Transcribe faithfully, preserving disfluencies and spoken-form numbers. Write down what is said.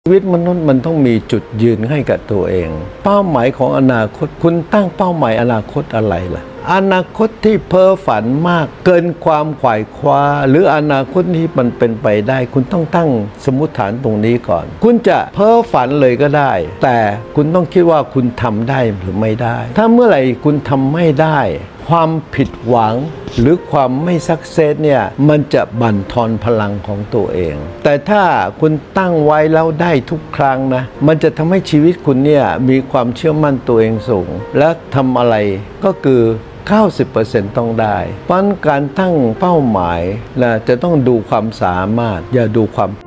ชีวิตมนุษย์มันต้องมีจุดยืนให้กับตัวเองเป้าหมายของอนาคตคุณตั้งเป้าหมายอนาคตอะไรล่ะอนาคตที่เพ้อฝันมากเกินความขวายคว้าหรืออนาคตที่มันเป็นไปได้คุณต้องตั้งสมมุติฐานตรงนี้ก่อนคุณจะเพ้อฝันเลยก็ได้แต่คุณต้องคิดว่าคุณทำได้หรือไม่ได้ถ้าเมื่อไหร่คุณทำไม่ได้ความผิดหวังหรือความไม่สักเซสเนี่ยมันจะบั่นทอนพลังของตัวเองแต่ถ้าคุณตั้งไว้แล้วได้ทุกครั้งนะมันจะทำให้ชีวิตคุณเนี่ยมีความเชื่อมั่นตัวเองสูงและทำอะไรก็คือเก้าสิบเปอร์เซ็นต์ ต้องได้เพราะการตั้งเป้าหมายนะจะต้องดูความสามารถอย่าดูความ